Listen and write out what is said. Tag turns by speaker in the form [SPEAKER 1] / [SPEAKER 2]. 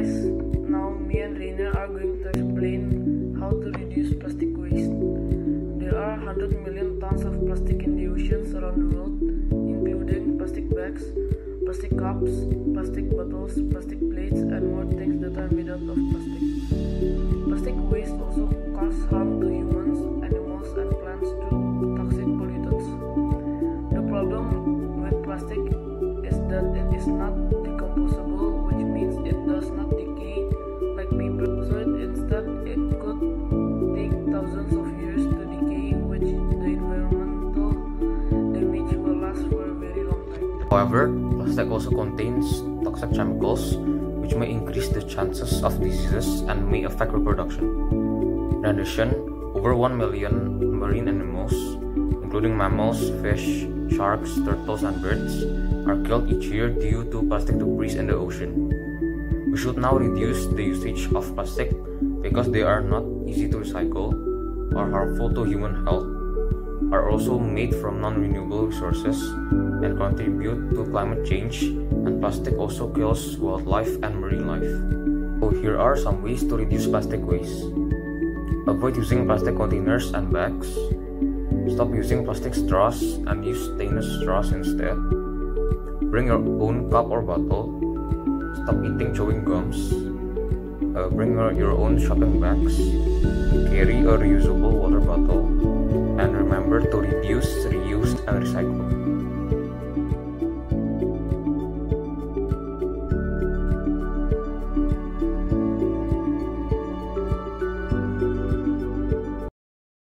[SPEAKER 1] guys, now me and Reina are going to explain how to reduce plastic waste. There are 100 million tons of plastic in the oceans around the world, including plastic bags, plastic cups, plastic bottles, plastic plates, and more things that are made out of plastic. Plastic waste also causes harm to humans, animals, and plants through toxic pollutants. The problem with plastic is that it is not decomposable, which means it does not decay like paper. So instead, it could take thousands of years to decay, which the environmental damage will last for a very long time.
[SPEAKER 2] However, plastic also contains toxic chemicals, which may increase the chances of diseases and may affect reproduction. In addition, over 1 million marine animals, including mammals, fish, sharks, turtles, and birds, are killed each year due to plastic debris in the ocean. We should now reduce the usage of plastic because they are not easy to recycle, are harmful to human health, are also made from non-renewable resources, and contribute to climate change, and plastic also kills wildlife and marine life. So here are some ways to reduce plastic waste. Avoid using plastic containers and bags. Stop using plastic straws and use stainless straws instead. Bring your own cup or bottle. Stop eating chewing gums. Bring your own shopping bags. Carry a reusable water bottle. And remember to reduce, reuse, and recycle.